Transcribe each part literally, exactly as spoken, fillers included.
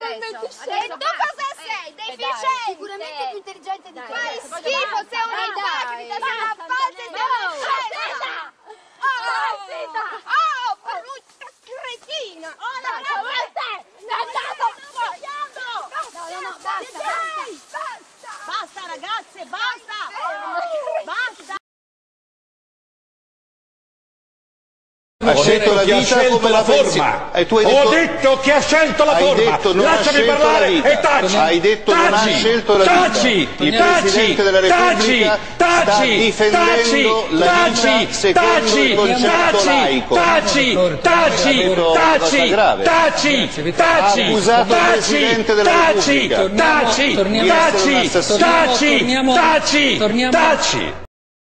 Adesso, e tu cosa sei? Deficiente! Sicuramente più intelligente di te. Fai schifo, sei una ipocrita, sei una falsa e sei una scema! Oh, oh, brutta cretina! Oh, no, no, basta! Dannato! No, no, no, basta, basta! Basta ragazze, basta! Basta! Ha scelto la vita come la forma. E tu hai detto, ho detto che ha scelto la hai forma. detto non Lasciami ha parlare la vita. e taci. Hai detto taci. non ha scelto la taci. vita. Il taci. Presidente della Repubblica taci. sta difendendo taci. la taci. vita secondo il concetto taci. laico. Taci. Taci. Taci. Taci. Taci. Ha accusato il Presidente della Taci. Repubblica. Taci. Taci. Taci. Taci. Taci.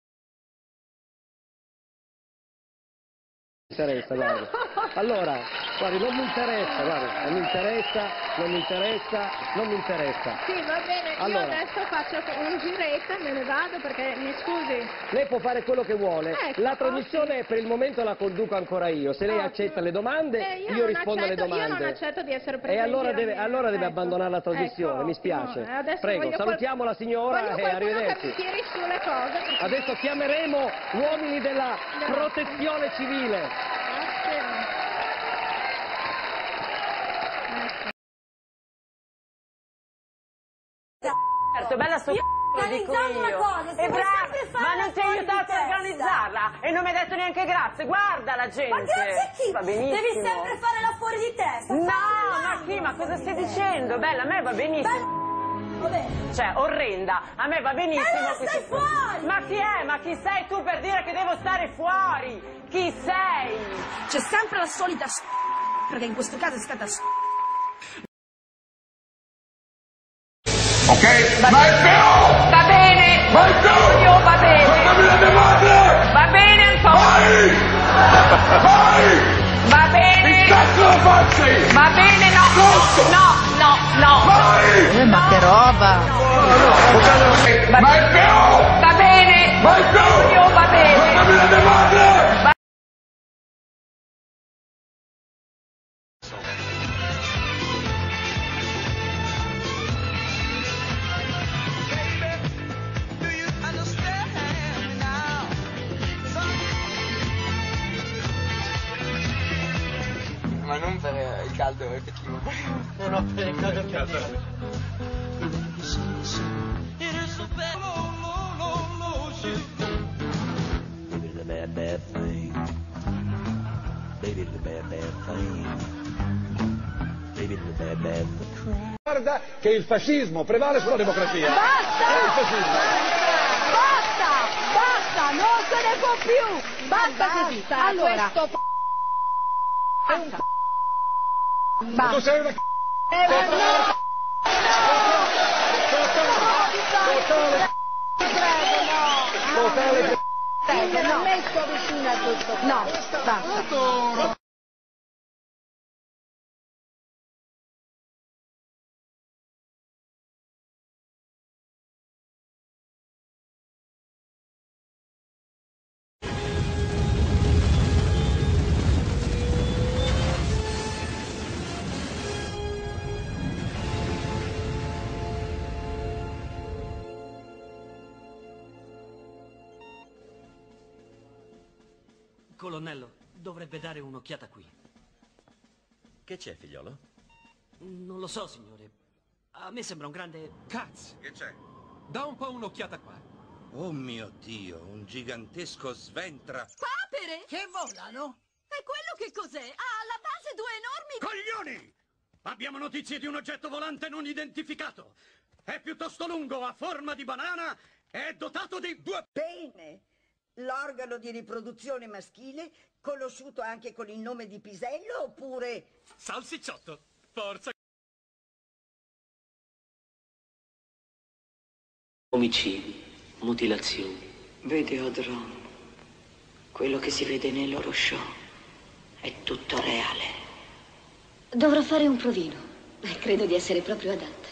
interessa, guardi. Allora, guardi, non mi interessa, guardi, non mi interessa, non mi interessa, non mi interessa. Sì, va bene, allora, io adesso faccio un giretto e me ne vado perché, mi scusi. Lei può fare quello che vuole, ecco, la trasmissione ottimo. Per il momento la conduco ancora io, se lei ottimo. Accetta le domande, eh, io, io rispondo accetto, alle domande. Io non accetto di essere presa E allora deve, mia. allora deve ecco. abbandonare la trasmissione, ecco, mi spiace. Eh, Prego, salutiamo la signora e arrivederci. Che mi tiri su le cose. Perché... Adesso chiameremo uomini della no. protezione civile. Certo, bella sto lo dico io. Cosa, e brava, ma non ti hai aiutato a organizzarla e non mi hai detto neanche grazie, guarda la gente. Ma grazie a chi? Va benissimo. Devi sempre fare la fuori di testa. No, ma chi? Ma cosa stai dicendo? Bella, a me va benissimo. Vabbè. Cioè, orrenda, a me va benissimo. Ma non stai fuori! Ma chi è? Ma chi sei tu per dire che devo stare fuori? Chi sei? C'è sempre la solita s***, perché in questo caso è stata s***. Ok? Vai più! Va bene! Vai più! Io va bene! Portami la mia madre! Va bene, Antonio! Vai! Vai! Va bene! Mi stacco la faccia! Va bene, no! No, no, no! Vai! Eh, ma che roba! Va, Vai più! va bene! Vai più! Io va bene! Portami la mia madre! Va Ma non per il caldo effettivo. No, no, per il caldo effettivo. Baby, the bad, bad thing. Baby, the bad, bad thing. Baby, the bad, bad thing. Guarda che il fascismo prevale sulla democrazia. Basta! Il fascismo. Basta! Basta! Non se ne può più! Basta così! Allora... Questo Basta! Basta! Tu sei una c***o! Eh, no! No! Totale! Prego, no! Totale! Prego, non mi sto vicino a questo. No, basta. Colonnello, dovrebbe dare un'occhiata qui. Che c'è, figliolo? Non lo so, signore. A me sembra un grande... Cazzo! Che c'è? Da un po' un'occhiata qua. Oh mio Dio, un gigantesco sventra. Papere? Che volano? E quello che cos'è? Ha alla base due enormi... Coglioni! Abbiamo notizie di un oggetto volante non identificato. È piuttosto lungo, ha forma di banana e è dotato di due... Bene. L'organo di riproduzione maschile, conosciuto anche con il nome di pisello, oppure... Salsicciotto, forza! Omicidi, mutilazioni. Vedi, Audron, quello che si vede nei loro show è tutto reale. Dovrò fare un provino. Beh, credo di essere proprio adatta.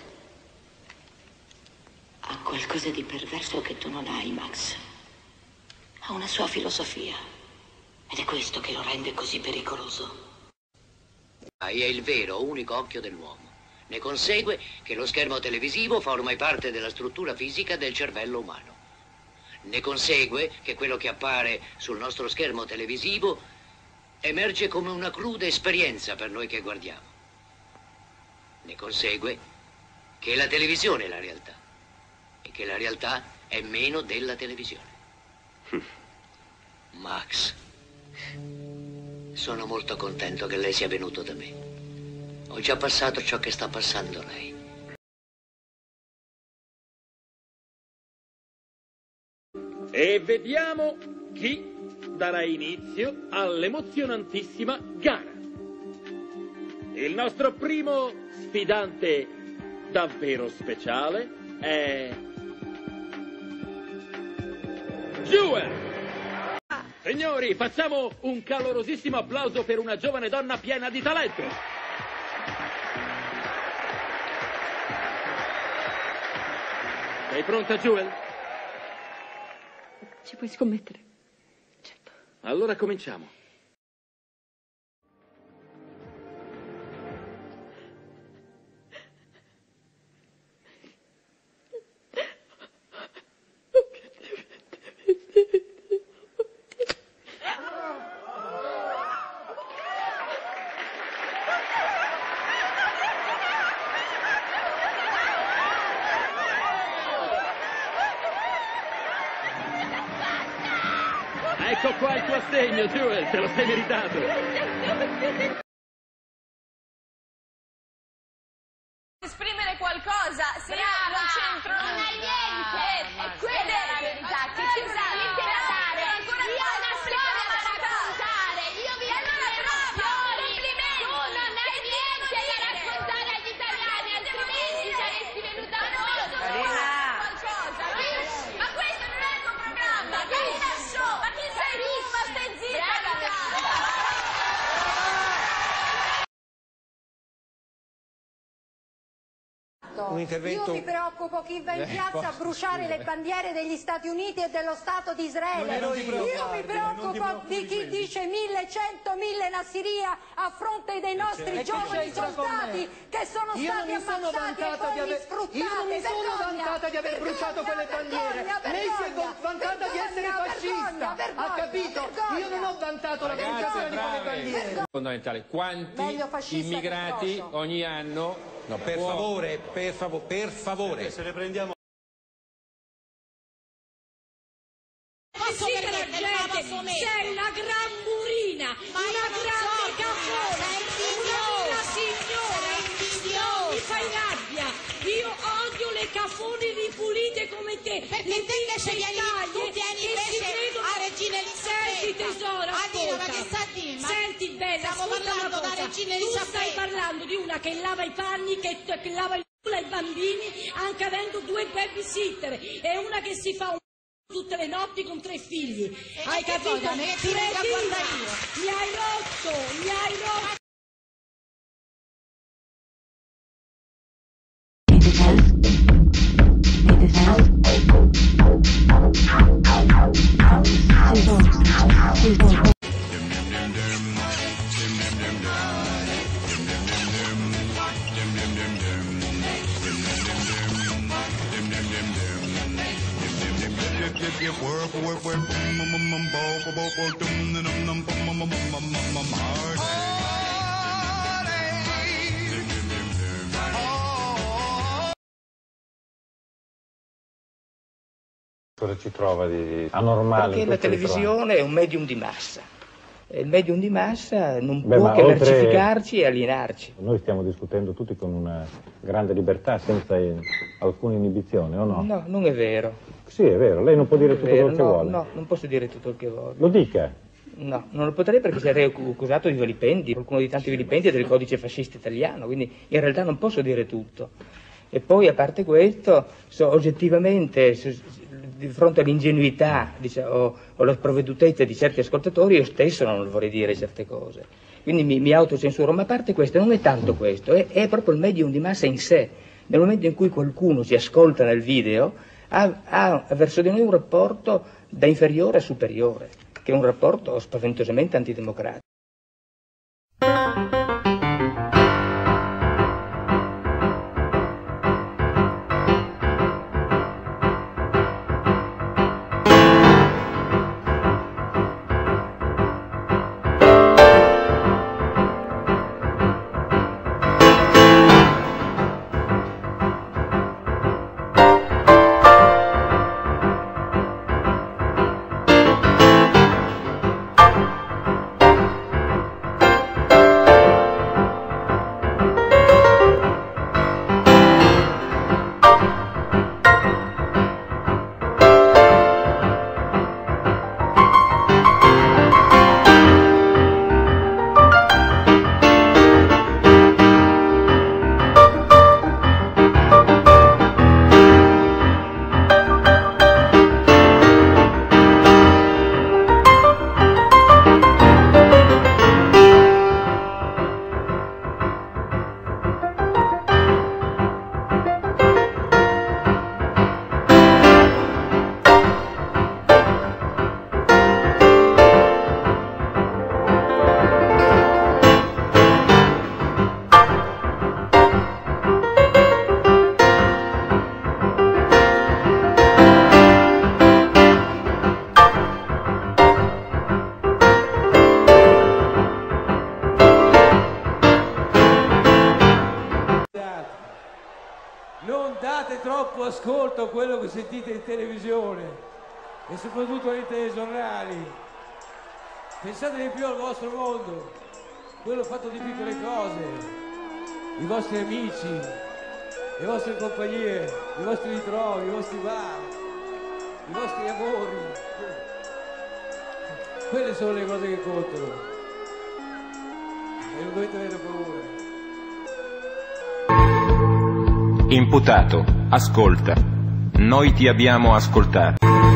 Ha qualcosa di perverso che tu non hai, Max. Ha una sua filosofia. Ed è questo che lo rende così pericoloso. È il vero, unico occhio dell'uomo. Ne consegue che lo schermo televisivo forma parte della struttura fisica del cervello umano. Ne consegue che quello che appare sul nostro schermo televisivo emerge come una cruda esperienza per noi che guardiamo. Ne consegue che la televisione è la realtà e che la realtà è meno della televisione. Max, sono molto contento che lei sia venuto da me. Ho già passato ciò che sta passando lei. E vediamo chi darà inizio all'emozionantissima gara. Il nostro primo sfidante davvero speciale è Jewel. Signori, facciamo un calorosissimo applauso per una giovane donna piena di talento. Sei pronta, Jewel? Ci puoi scommettere? Certo. Allora cominciamo. Ecco qua il tuo assegno, Jewel, te lo sei meritato. Esprimere qualcosa, se io non c'entro non hai niente, è quella è la verità, che ci sa letterario, ancora io ho una storia da raccontare, io vi ho una promozioni, tu non hai niente da raccontare agli italiani, altrimenti saresti venuta a noi o qualcosa, ma questo non è il tuo programma, vieni da show, ma chi sei tu, ma stai zitta, Un intervento... Io mi preoccupo chi va in piazza a bruciare le bandiere degli Stati Uniti e dello Stato di Israele. Io mi preoccupo di chi dice millecento mille la Siria a fronte dei nostri giovani soldati che sono stati ammazzati e poi sfruttati. Io non mi sono vantata di aver bruciato quelle bandiere. Lei si è vantata di essere fascista. Ha capito? Io non ho vantato la bruciazione di quelle bandiere. Fondamentale, quanti immigrati ogni anno... No, per può... favore, per favore, per favore. Se ne prendiamo... Sì, la gente, sei una gran burina, una grande cafona, una signora, mi fai rabbia, io odio le cafone ripulite come te, perché le te invece vieni, tu vieni invece a Regina Elisabetta. Senti tesoro, Addio, ma ascolta. che sta a dire? Senti bella, stiamo ascolta parlando una cosa. da Regina Tu Elisabetta. stai parlando di una che lava i panni, che, che lava il culo ai bambini, anche avendo due babysitter, e una che si fa un tutte le notti con tre figli. E hai che capito? cosa? Ne ti vengo a guardare io. Mi hai rotto, mi hai rotto. Work, work, work, bum, bum, bum, bum, bum, bum, bum, dum, dum, dum, bum, bum, bum, bum, bum, bum, hard. Cosa ci trova di anormale? Perché la televisione è un medium di massa. E il medium di massa non Beh, può che oltre... mercificarci e alienarci. Noi stiamo discutendo tutti con una grande libertà, senza in... alcuna inibizione, o no? No, non è vero. Sì, è vero, lei non può dire Non è tutto vero, quello che no, vuole. No, non posso dire tutto il che voglio. Lo dica. No, non lo potrei perché sarei accusato di vilipendi, qualcuno di tanti vilipendi del codice fascista italiano, quindi in realtà non posso dire tutto. E poi, a parte questo, so, oggettivamente, so, di fronte all'ingenuità diciamo, o, o alla sprovvedutezza di certi ascoltatori, io stesso non vorrei dire certe cose. Quindi mi, mi autocensuro, ma a parte questo, non è tanto questo, è, è proprio il medium di massa in sé. Nel momento in cui qualcuno si ascolta nel video, ha, ha verso di noi un rapporto da inferiore a superiore, che è un rapporto spaventosamente antidemocratico. conto quello che sentite in televisione e soprattutto nei telegiornali. Pensate di più al vostro mondo, quello fatto di piccole cose, i vostri amici, le vostre compagnie, i vostri ritrovi, i vostri bar, i vostri amori. Quelle sono le cose che contano e non dovete avere paura. Imputato, ascolta. Noi ti abbiamo ascoltato.